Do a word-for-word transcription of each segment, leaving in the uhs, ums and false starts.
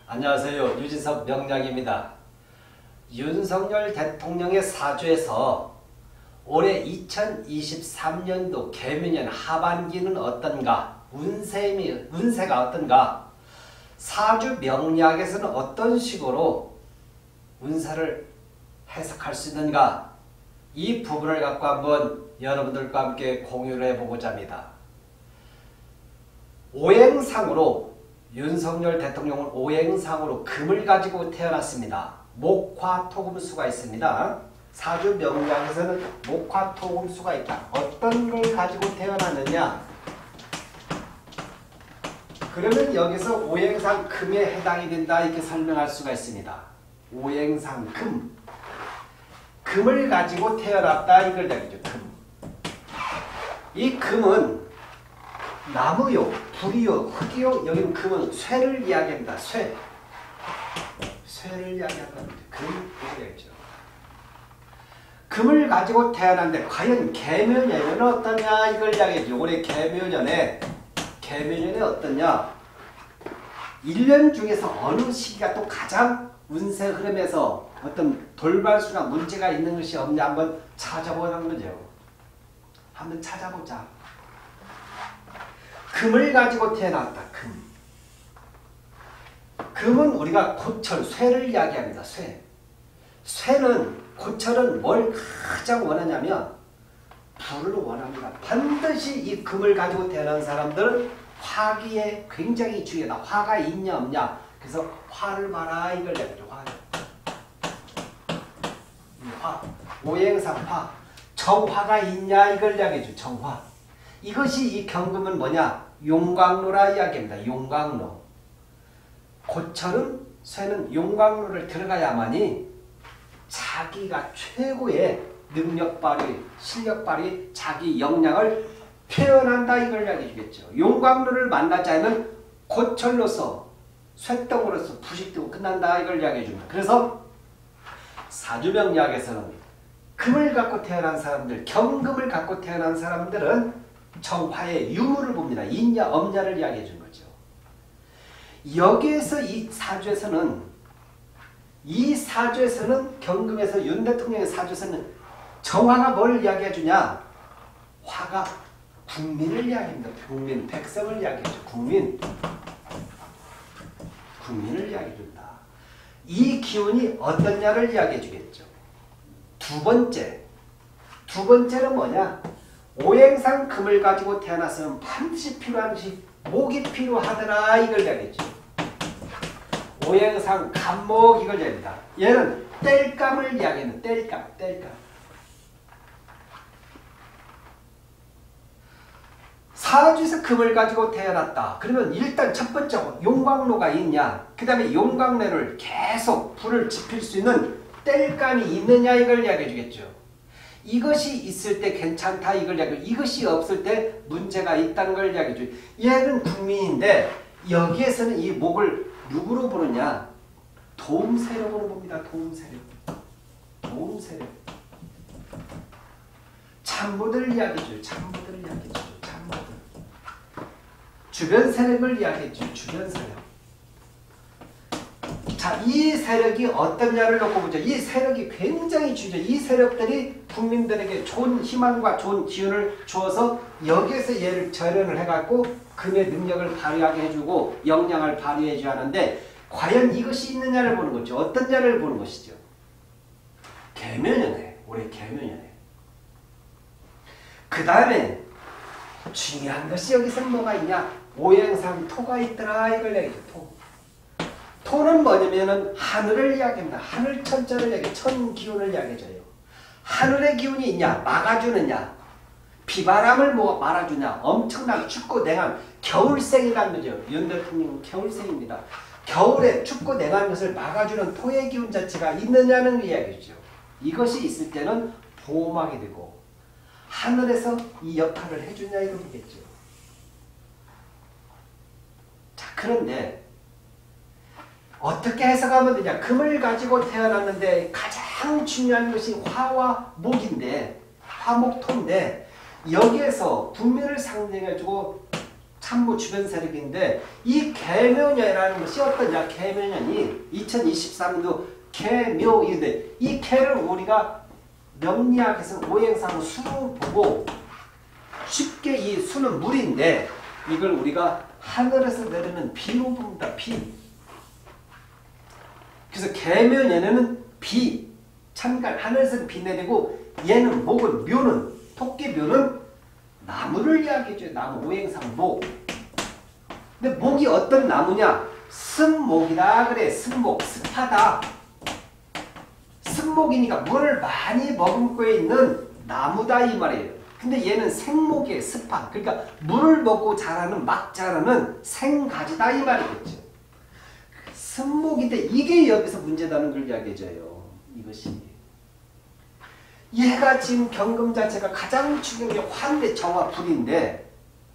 안녕하세요. 유진석 명약입니다. 윤석열 대통령의 사주에서 올해 이천이십삼 년도 개묘년 하반기는 어떤가? 운세미, 운세가 어떤가? 사주 명리학에서는 어떤 식으로 운세를 해석할 수 있는가? 이 부분을 갖고 한번 여러분들과 함께 공유를 해보고자 합니다. 오행상으로 윤석열 대통령은 오행상으로 금을 가지고 태어났습니다. 목화토금수가 있습니다. 사주 명리학에서는 목화토금수가 있다. 어떤 걸 가지고 태어났느냐? 그러면 여기서 오행상 금에 해당이 된다 이렇게 설명할 수가 있습니다. 오행상 금. 금을 가지고 태어났다 이걸 얘기죠. 금. 이 금은 나무요, 불이요, 흙이요. 여기는 금은 쇠를 이야기합니다. 쇠. 쇠를 이야기하는 겁니다. 금, 이야기죠. 금을 가지고 태어났는데 과연 개묘년은 어떠냐 이걸 이야기하죠. 올해 개묘년에 개묘년에 어떠냐? 일 년 중에서 어느 시기가 또 가장 운세 흐름에서 어떤 돌발수나 문제가 있는 것이 없냐 한번 찾아보는 거죠. 한번 찾아보자. 금을 가지고 태어났다. 금. 금은 우리가 고철, 쇠를 이야기합니다. 쇠. 쇠는, 고철은 뭘 가장 원하냐면 불을 원합니다. 반드시 이 금을 가지고 태어난 사람들은 화기에 굉장히 중요하다. 화가 있냐 없냐. 그래서 화를 봐라 이걸 얘기하죠. 화. 화. 오행상 화. 정화가 있냐 이걸 이야기하죠. 정화. 이것이 이 경금은 뭐냐? 용광로라 이야기합니다. 용광로. 고철은 쇠는 용광로를 들어가야만이 자기가 최고의 능력 발휘, 실력 발휘, 자기 역량을 표현한다 이걸 이야기해 주겠죠. 용광로를 만나지 않으면 고철로서 쇠덩으로서 부식되고 끝난다 이걸 이야기해 줍니다. 그래서 사주명리학에서는 금을 갖고 태어난 사람들, 경금을 갖고 태어난 사람들은 정화의 유무를 봅니다. 있냐 없냐를 이야기해 준 거죠. 여기에서 이 사주에서는 이 사주에서는 경금에서 윤 대통령의 사주에서는 정화가 뭘 이야기해 주냐? 화가 국민을 이야기합니다. 국민, 백성을 이야기해줘. 국민. 국민을 이야기해 준다. 이 기운이 어떠냐를 이야기해 주겠죠. 두 번째. 두 번째는 뭐냐? 오행상 금을 가지고 태어났으면 반드시 필요한 것이 목이 필요하더라 이걸 이야기했죠. 오행상 간목 이걸 이야기합니다. 얘는 땔감을 이야기하는 땔감, 땔감. 사주에서 금을 가지고 태어났다. 그러면 일단 첫 번째 용광로가 있냐? 그 다음에 용광로를 계속 불을 지필 수 있는 땔감이 있느냐 이걸 이야기해 주겠죠. 이것이 있을 때 괜찮다 이걸 이야기해 주고 이것이 없을 때 문제가 있다는 걸 이야기해 주죠. 얘는 국민인데 여기에서는 이 목을 누구로 보느냐? 도움세력으로 봅니다. 도움세력. 도움세력. 참모들 이야기해줘요. 참모들 이야기해줘요. 참모들. 주변 세력을 이야기해줘요. 주변 세력. 자, 이 세력이 어떠냐를 놓고 보죠. 이 세력이 굉장히 중요해요. 이 세력들이 국민들에게 좋은 희망과 좋은 기운을 주어서 여기에서 얘를 절연을 해갖고 금의 능력을 발휘하게 해주고 역량을 발휘해줘야 하는데 과연 이것이 있느냐를 보는 거죠. 어떠냐를 보는 것이죠. 개묘년에, 올해 개묘년에. 그 다음에 중요한 것이 여기서 뭐가 있냐? 오행상 토가 있더라 이걸 얘기해요. 토. 토는 뭐냐면은 하늘을 이야기합니다. 하늘 천자를 이야기해. 천 기운을 이야기해줘요. 하늘의 기운이 있냐? 막아주느냐? 비바람을 뭐 말아주냐? 엄청나게 춥고 냉한 겨울생이라는 거죠. 윤 대통령은 겨울생입니다. 겨울에 춥고 냉한 것을 막아주는 토의 기운 자체가 있느냐는 이야기죠. 이것이 있을 때는 보호막이 되고 하늘에서 이 역할을 해주냐 이거겠죠. 자, 그런데 어떻게 해석하면 되냐? 금을 가지고 태어났는데 가장 중요한 것이 화와 목인데 화목토인데 여기에서 국민을 상징해주고 참모 주변 세력인데 이 계묘년이라는 것이 어떠냐? 계묘년이 이천이십삼 년도 계묘인데 이 계를 우리가 명리학에서는 오행상 수로 보고 쉽게 이 수는 물인데 이걸 우리가 하늘에서 내리는 비로 봅니다. 비. 그래서 계묘년에는 비, 찬갈, 하늘에서 비 내리고 얘는 목은 묘는 토끼 묘는 나무를 이야기해줘요. 나무 오행상 목. 근데 목이 어떤 나무냐? 습목이다 그래. 습목, 습하다. 습목이니까 물을 많이 머금고 있는 나무다 이 말이에요. 근데 얘는 생목이에요. 습한. 그러니까 물을 먹고 자라는 막 자라는 생가지다 이 말이겠죠. 습목인데 이게 여기서 문제다는 걸 이야기해줘요. 이것이. 얘가 지금 경금 자체가 가장 중요한 게 화인데 정화 불인데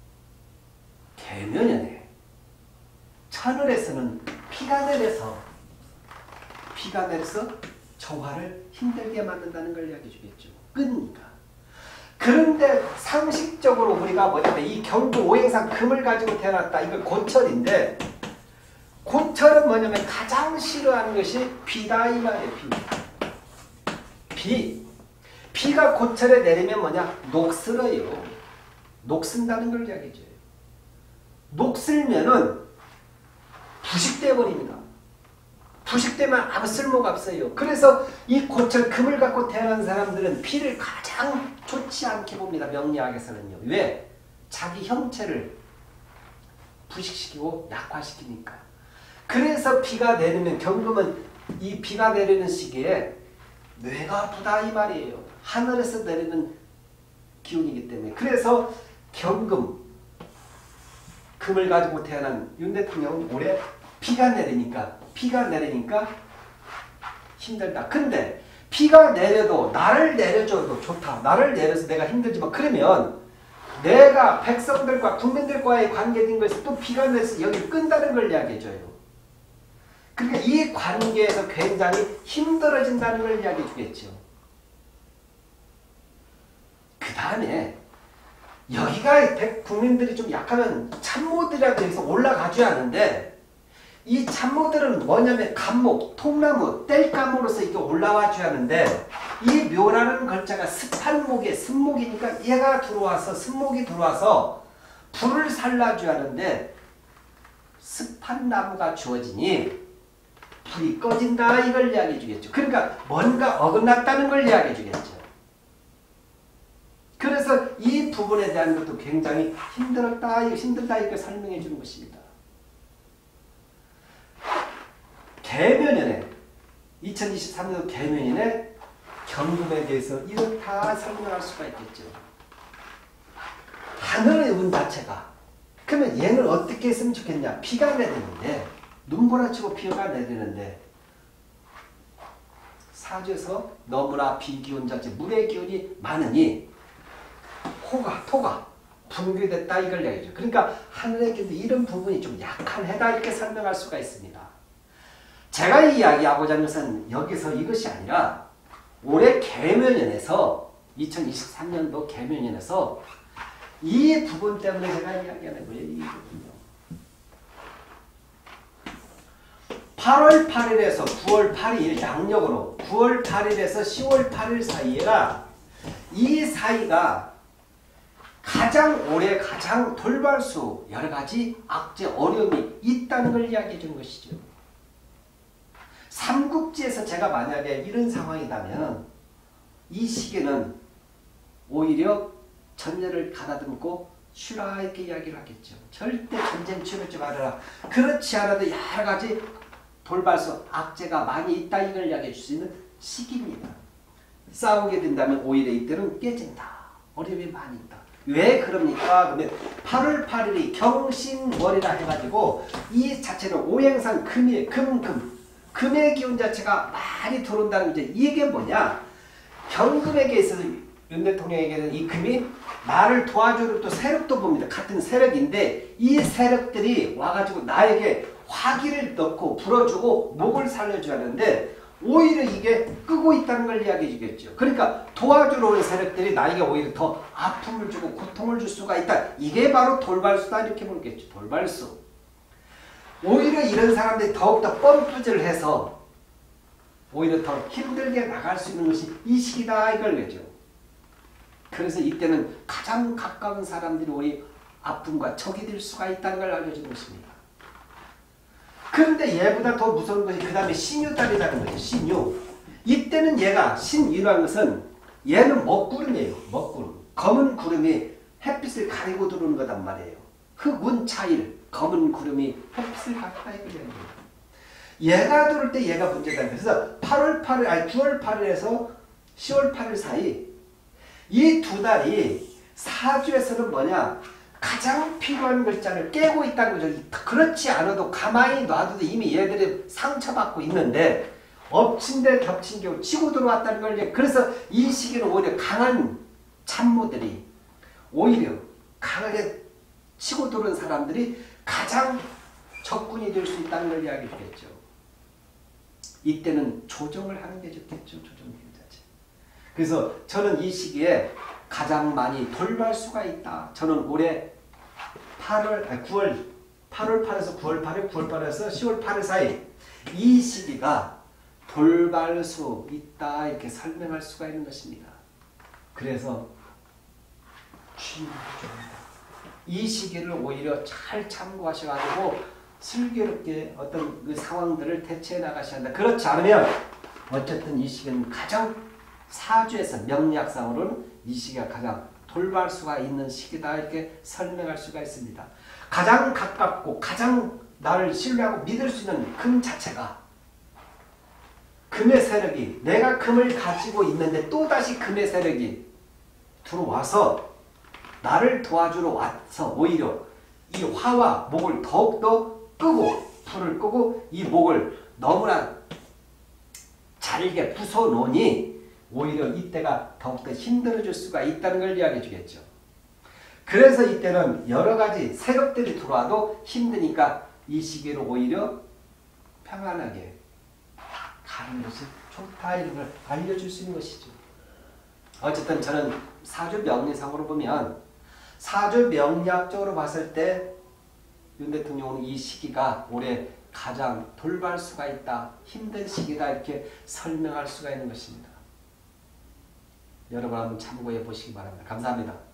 계묘년에 천을에서는 피가 내려서 피가 내려서 정화를 힘들게 만든다는 걸 이야기해 주겠죠. 끈니까. 그런데 상식적으로 우리가 뭐냐면 이 경부 오행상 금을 가지고 태어났다. 이거 고철인데 고철은 뭐냐면 가장 싫어하는 것이 비다 이 말이에요. 비. 비. 비가 고철에 내리면 뭐냐? 녹슬어요. 녹슨다는 걸 이야기해줘요. 녹슬면은 부식돼 버립니다. 부식되면 아무 쓸모가 없어요. 그래서 이 고철 금을 갖고 태어난 사람들은 피를 가장 좋지 않게 봅니다. 명리학에서는요. 왜? 자기 형체를 부식시키고 약화시키니까. 그래서 비가 내리면 경금은 이 비가 내리는 시기에 뇌가 아프다 이 말이에요. 하늘에서 내리는 기운이기 때문에. 그래서 경금, 금을 가지고 태어난 윤 대통령은 올해 비가 내리니까 비가 내리니까 힘들다. 근데 비가 내려도 나를 내려줘도 좋다. 나를 내려서 내가 힘들지만 그러면 내가 백성들과 국민들과의 관계된 것이 또 비가 내려서 여기 끈다는 걸 이야기해줘요. 그러니까 이 관계에서 굉장히 힘들어진다는 걸 이야기해 주겠죠. 그 다음에 여기가 국민들이 좀 약하면 참모들이라고 해서 올라가줘야 하는데 이 참모들은 뭐냐면 감목, 통나무, 뗄감으로서 이렇게 올라와 줘야 하는데 이 묘라는 글자가 습한 목에 습목이니까 얘가 들어와서 습목이 들어와서 불을 살라줘야 하는데 습한 나무가 주어지니 불이 꺼진다 이걸 이야기해 주겠죠. 그러니까 뭔가 어긋났다는 걸 이야기해 주겠죠. 그래서 이 부분에 대한 것도 굉장히 힘들었다, 힘들다 이렇게 설명해 주는 것입니다. 계묘년에 이천이십삼 년도 계묘년에 경금에 대해서 이렇다 설명할 수가 있겠죠. 하늘의 운 자체가 그러면 얘는 어떻게 했으면 좋겠냐. 비가 내리는데 눈보라치고 비가 내리는데 사주에서 너무나 비기운 자체 물의 기운이 많으니 호가 토가 붕괴됐다 이걸 얘기죠. 그러니까 하늘의 기운도 이런 부분이 좀 약한 해다 이렇게 설명할 수가 있습니다. 제가 이야기하고자 하는 것은 여기서 이것이 아니라 올해 계묘년에서 이천이십삼 년도 계묘년에서 이 부분 때문에 제가 이야기하는 거예요. 이 부분요. 팔월 팔일에서 구월 팔일 양력으로 구월 팔일에서 시월 팔일 사이에가 이 사이가 가장 올해 가장 돌발수 여러 가지 악재 어려움이 있다는 걸 이야기해 주는 것이죠. 삼국지에서 제가 만약에 이런 상황이라면 이 시기는 오히려 전열을 가다듬고 쉬라 이렇게 이야기를 하겠죠. 절대 전쟁 치르지 말아라. 그렇지 않아도 여러 가지 돌발수 악재가 많이 있다 이걸 이야기해 줄 수 있는 시기입니다. 싸우게 된다면 오히려 이때는 깨진다. 어려움이 많이 있다. 왜 그럽니까? 그러면 팔월 팔일이 경신월이라 해가지고 이 자체는 오행상 금이에요. 금, 금. 금의 기운 자체가 많이 들어온다는 거죠. 이게 뭐냐? 경금에게 있어서 윤 대통령에게는 이 금이 나를 도와주는 또 세력도 봅니다. 같은 세력인데 이 세력들이 와가지고 나에게 화기를 넣고 불어주고 목을 살려줘야 하는데 오히려 이게 끄고 있다는 걸 이야기해 주겠죠. 그러니까 도와주러 온 세력들이 나에게 오히려 더 아픔을 주고 고통을 줄 수가 있다. 이게 바로 돌발수다 이렇게 보겠죠. 돌발수. 오히려 이런 사람들이 더욱더 펌프질을 해서 오히려 더 힘들게 나갈 수 있는 것이 이 시기다 이걸겠죠. 그래서 이때는 가장 가까운 사람들이 오히려 아픔과 적이 될 수가 있다는 걸 알려주는 것입니다. 그런데 얘보다 더 무서운 것이 그 다음에 신유달이라는 거죠. 신유. 이때는 얘가 신유라는 것은 얘는 먹구름이에요. 먹구름. 검은 구름이 햇빛을 가리고 들어오는 거단 말이에요. 흑운 차일 검은 구름이 햇빛을 가까이 그리는 거예요. 얘가 들어올 때 얘가 문제다. 그래서 팔월 팔일 아니 구월 팔일에서 시월 팔일 사이 이 두 달이 사주에서는 뭐냐? 가장 필요한 글자를 깨고 있다는 거죠. 그렇지 않아도 가만히 놔둬도 이미 얘들이 상처받고 있는데 엎친 데 겹친 경우 치고 들어왔다는 걸. 그래서 이 시기는 오히려 강한 참모들이 오히려 강하게 치고 들어온 사람들이 가장 적군이 될 수 있다는 걸 이야기해 주겠죠. 이때는 조정을 하는 게 좋겠죠. 조정. 그래서 저는 이 시기에 가장 많이 돌발수가 있다. 저는 올해 팔월, 아니 구월, 팔월 팔일에서 구월 팔일, 구월 팔일에서 시월 팔일 사이 이 시기가 돌발수 있다 이렇게 설명할 수가 있는 것입니다. 그래서 이 시기를 오히려 잘 참고하셔가지고 슬기롭게 어떤 그 상황들을 대처해 나가셔야 한다. 그렇지 않으면 어쨌든 이 시기는 가장 사주에서 명리학상으로는 이 시기가 가장 돌발수가 있는 시기다 이렇게 설명할 수가 있습니다. 가장 가깝고 가장 나를 신뢰하고 믿을 수 있는 금 자체가 금의 세력이 내가 금을 가지고 있는데 또다시 금의 세력이 들어와서 나를 도와주러 와서 오히려 이 화와 목을 더욱더 끄고 불을 끄고 이 목을 너무나 잘게 부숴놓으니 오히려 이때가 더욱더 힘들어질 수가 있다는 걸 이야기해 주겠죠. 그래서 이때는 여러 가지 세력들이 들어와도 힘드니까 이 시기로 오히려 평안하게 가는 것이 좋다 이런 걸 알려줄 수 있는 것이죠. 어쨌든 저는 사주 명리상으로 보면 사주 명리학적으로 봤을 때 윤 대통령은 이 시기가 올해 가장 돌발수가 있다, 힘든 시기다 이렇게 설명할 수가 있는 것입니다. 여러분 한번 참고해 보시기 바랍니다. 감사합니다.